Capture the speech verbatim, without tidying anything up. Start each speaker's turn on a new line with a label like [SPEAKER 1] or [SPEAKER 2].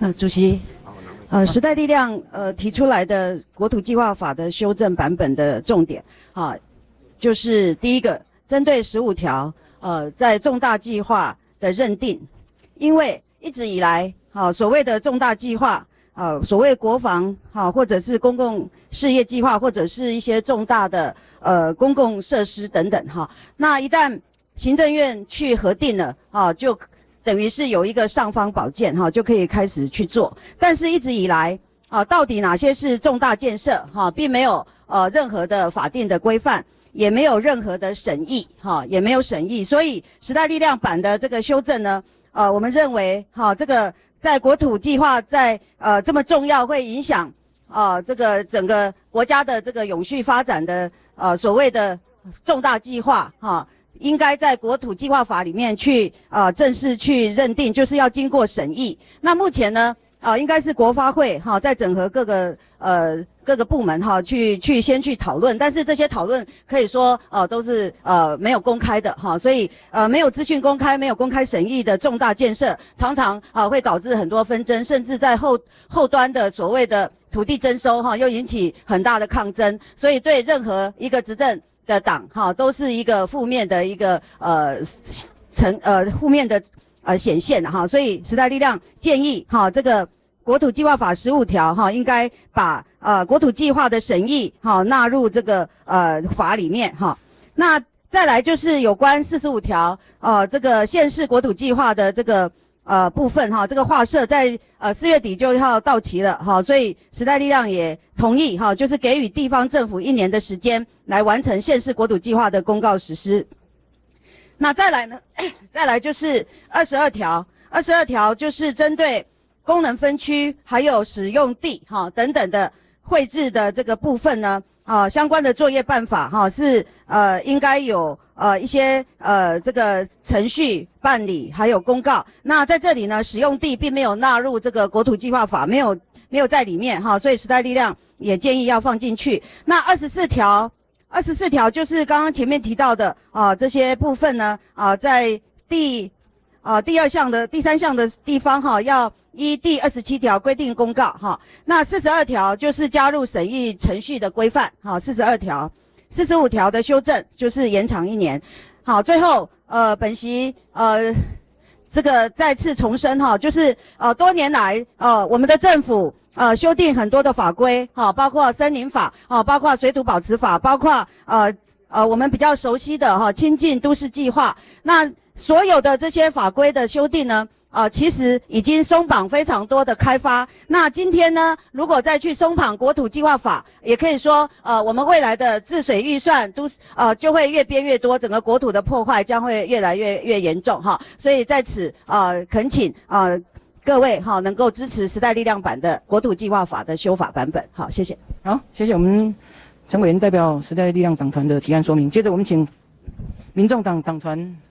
[SPEAKER 1] 呃，主席，呃，时代力量呃提出来的国土计划法的修正版本的重点，啊，就是第一个，针对十五条，呃，在重大计划的认定，因为一直以来，啊，所谓的重大计划，啊，所谓国防，啊，或者是公共事业计划，或者是一些重大的呃公共设施等等，哈，那一旦行政院去核定了，啊，就等于是有一个尚方宝剑哈，就可以开始去做。但是一直以来啊，到底哪些是重大建设哈，并没有呃任何的法定的规范，也没有任何的审议哈，也没有审议。所以时代力量版的这个修正呢，呃，我们认为哈，这个在国土计划在呃这么重要，会影响啊这个整个国家的这个永续发展的呃所谓的重大计划哈。应该在国土计划法里面去啊、呃、正式去认定，就是要经过审议。那目前呢啊、呃、应该是国发会哈、啊、在整合各个呃各个部门哈、啊、去去先去讨论，但是这些讨论可以说呃都是呃没有公开的哈、啊，所以呃没有资讯公开、没有公开审议的重大建设，常常啊会导致很多纷争，甚至在后后端的所谓的土地征收哈、啊、又引起很大的抗争，所以对任何一个执政的党哈，都是一个负面的一个呃成呃负面的呃显现哈，所以时代力量建议哈，这个国土计划法十五条哈，应该把呃国土计划的审议哈纳入这个呃法里面哈。那再来就是有关四十五条呃这个县市国土计划的这个呃部分哈，这个划设在呃四月底就要到期了哈，所以时代力量也同意哈，就是给予地方政府一年的时间来完成县市国土计划的公告实施。那再来呢，再来就是二十二条，二十二条就是针对功能分区还有使用地哈等等的绘制的这个部分呢。啊，相关的作业办法哈、啊、是呃应该有呃一些呃这个程序办理，还有公告。那在这里呢，使用地并没有纳入这个国土计划法，没有没有在里面哈、啊，所以时代力量也建议要放进去。那二十四条，二十四条就是刚刚前面提到的啊这些部分呢啊在第啊第二项的第三项的地方哈、啊、要。依第二十七条规定公告哈，那四十二条就是加入审议程序的规范哈，四十二条，四十五条的修正就是延长一年。好，最后呃本席呃这个再次重申哈，就是呃多年来呃我们的政府呃修订很多的法规哈，包括森林法啊，包括水土保持法，包括呃呃我们比较熟悉的哈亲近都市计划，那所有的这些法规的修订呢。呃，其实已经松绑非常多的开发。那今天呢，如果再去松绑国土计划法，也可以说，呃，我们未来的治水预算都呃就会越编越多，整个国土的破坏将会越来越越严重哈。所以在此呃恳请呃各位哈能够支持时代力量版的国土计划法的修法版本。好，谢谢。
[SPEAKER 2] 好，谢谢我们陈委员代表时代力量党团的提案说明。接着我们请民众党党团。